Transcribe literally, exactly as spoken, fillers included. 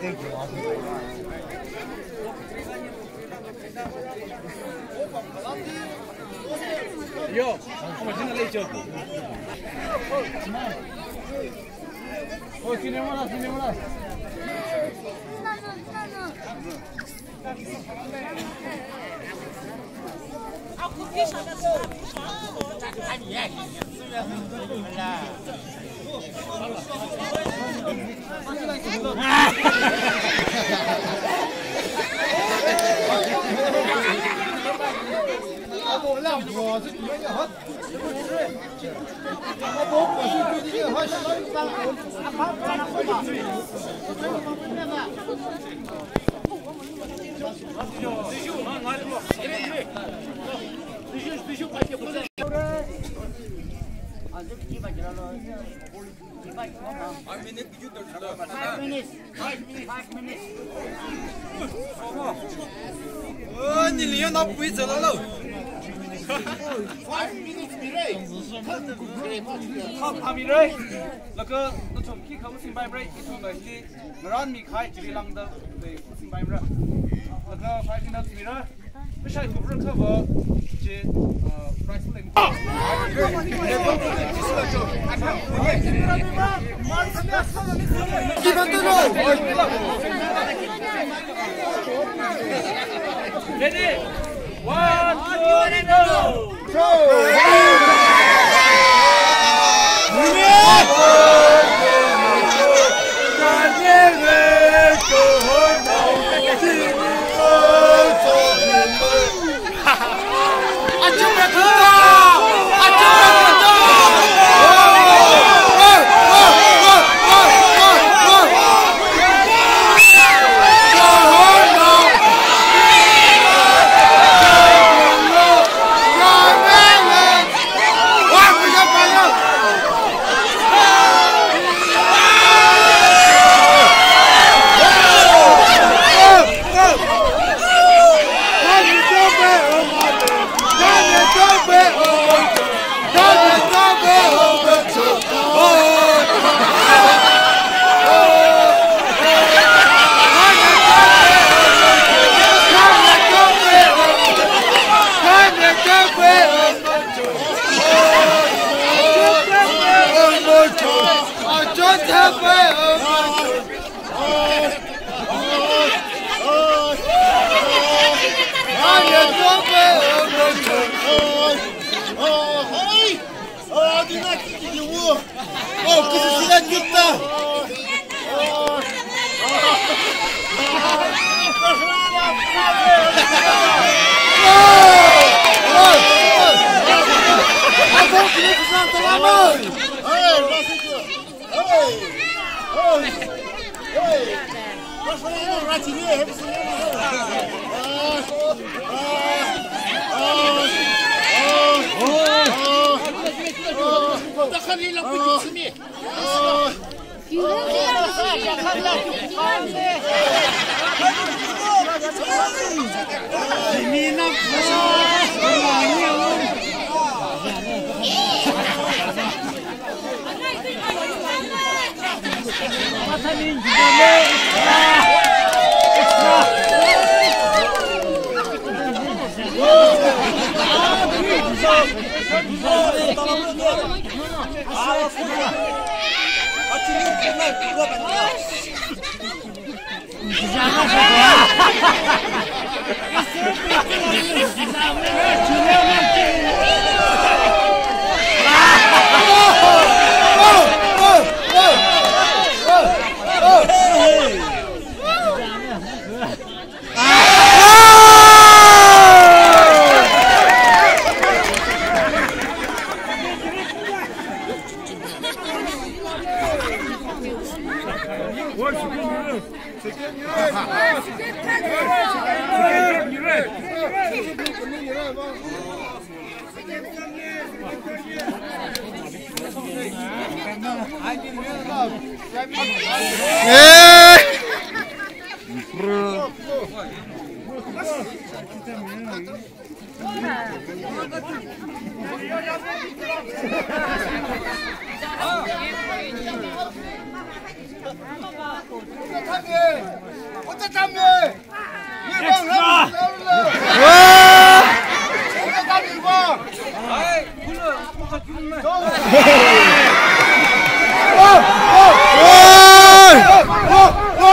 哟，我真的累着。哦，今天晚上，今天晚上。 啊，我给啥的？啥？你也是的，你们啦。我让我这有点好，我我我是最近好像当啊帮帮他会吧，退休啊，拿住，别别，退休退休快点不是。啊，这几百斤了，几百斤吗 ？Five minutes, you don't know. Five minutes, five minutes, five minutes. 哦，你连那不会走了喽。 Five minutes 米瑞， ข้าวมีเลยแล้วก็น้องชมขี้เขาสิ่งใบเบรย์ที่ถูกเลยที่ร้านมีขายจีรีลังเดอเลยสิ่งใบเบรย์แล้วก็ five minutes มีเลยไม่ใช่ถูกเรื่องเขาบอกจี price เลยกี่พันตัว ready one two three Oh, que se siga kita. Abang kena pesan terlama. Hei, masih tu. Hei. Hei. Hei. Pasal ini racun ni, habis ni. خلي لك بتسميه 아, 个咱们，你帮他们了。这个咱们吧。 哎，不了，不可能了。 哦哦哦哦！